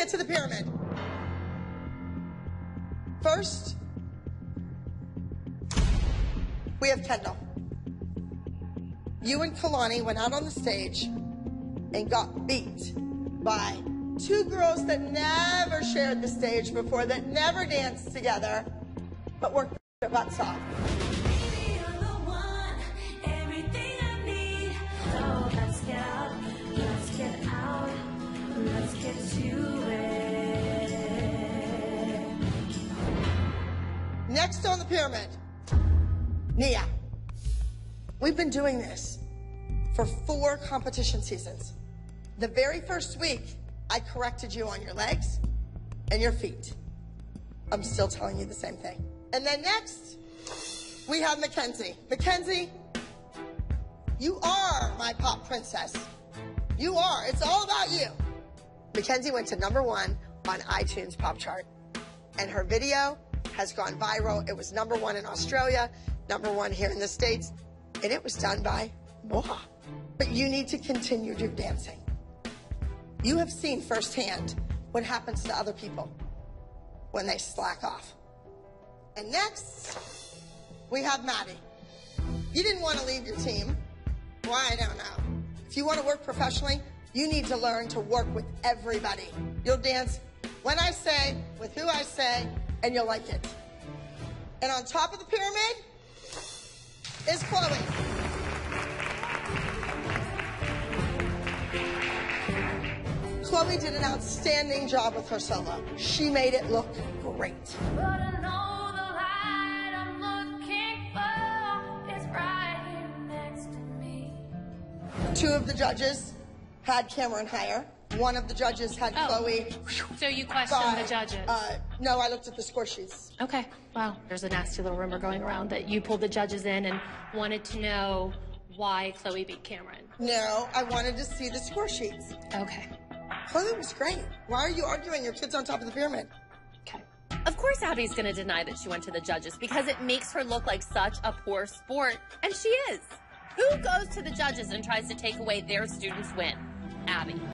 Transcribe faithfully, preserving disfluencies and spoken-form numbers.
get to the pyramid. First, we have Kendall. You and Kalani went out on the stage and got beat by two girls that never shared the stage before, that never danced together, but worked their butts off. Let's get to it. Next on the pyramid, Nia. We've been doing this for four competition seasons. The very first week, I corrected you on your legs and your feet. I'm still telling you the same thing. And then next, we have Mackenzie. Mackenzie, you are my pop princess. You are. It's all about you. Mackenzie went to number one on iTunes Pop Chart, and her video has gone viral. It was number one in Australia, number one here in the States, and it was done by Moha. But you need to continue your dancing. You have seen firsthand what happens to other people when they slack off. And next, we have Maddie. You didn't want to leave your team. Why, I don't know. If you want to work professionally, you need to learn to work with everybody. You'll dance when I say, with who I say, and you'll like it. And on top of the pyramid is Chloe. Chloe did an outstanding job with her solo. She made it look great. But I know the light I'm looking for is right here next to me. Two of the judges had Cameron higher. One of the judges had Oh. Chloe. So you questioned by, the judges? Uh, no, I looked at the score sheets. Okay, well, there's a nasty little rumor going around that you pulled the judges in and wanted to know why Chloe beat Cameron. No, I wanted to see the score sheets. Okay, Chloe was great. Why are you arguing? Your kid's on top of the pyramid. okay. Of course Abby's gonna deny that she went to the judges because it makes her look like such a poor sport, and she is. Who goes to the judges and tries to take away their students' win? Abby.